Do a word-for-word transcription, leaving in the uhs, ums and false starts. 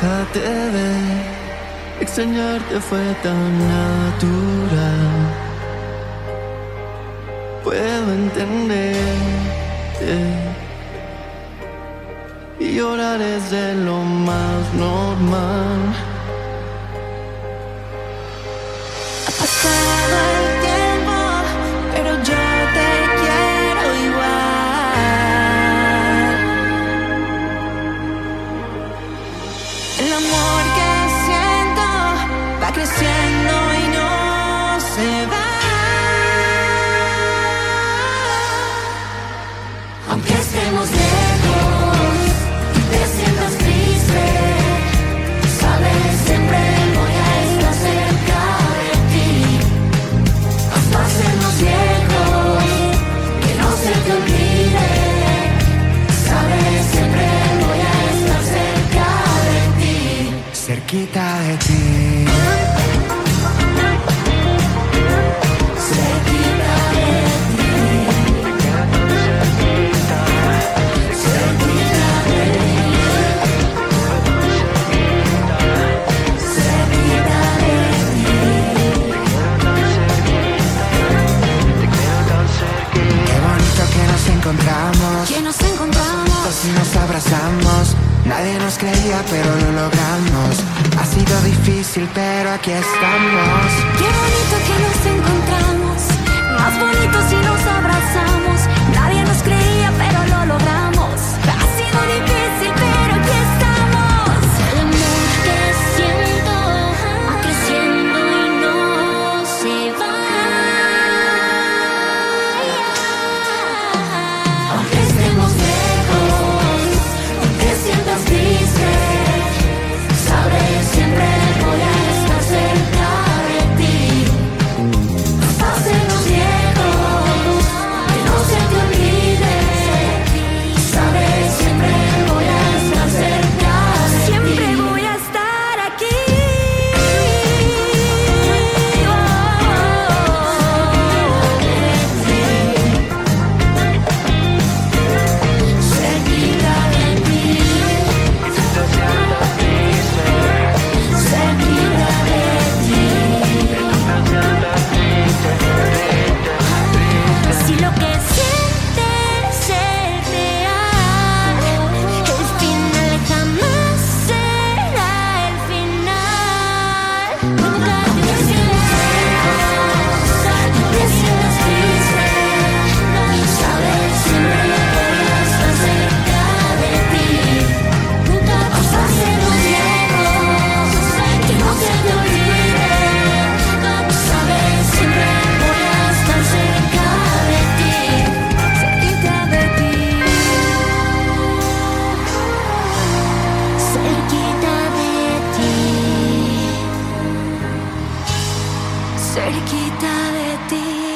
déjate ver. Extrañarte fue tan natural. Puedo entenderte y llorar es de lo más normal. Ha pasado el tiempo, pero yo te quiero igual. El amor que siento va creciendo y no se va. Aunque estemos lejos, te sientas triste, sabes, siempre voy a estar cerca de ti. Hasta hacernos viejos, que no se te olvide, sabes, siempre voy a estar cerca de ti. Cerquita de ti. Cerquita de ti. Cerquita de ti. Cerquita de ti. Qué bonito que nos encontramos, Que nos encontramos. y nos abrazamos. Nadie nos creía, pero lo logramos. Ha sido difícil, pero aquí estamos. Qué bonito que nos encontramos. Más bonito si nos abrazamos. Nadie nos creía, pero lo logramos. Ha sido difícil, pero aquí estamos. El amor que siento va creciendo y no se va. Aunque estemos lejos, aunque sientas triste, sabes, siempre voy a estar cerca de ti. Hasta hacernos viejos, que no se te olvide, sabes, siempre voy a estar cerca de ti. Siempre voy a estar aquí. Cerquita de ti. Cerquita de ti. Si lo que sientes es real, el final jamás será el final. Nunca te sientas, no te sientas triste, sabes, siempre voy a estar cerca de ti. Hasta hacernos viejos, que no se te olvide, sabes, siempre voy a estar cerca de ti. Cerquita de ti. Cerquita de ti. Cerquita de ti.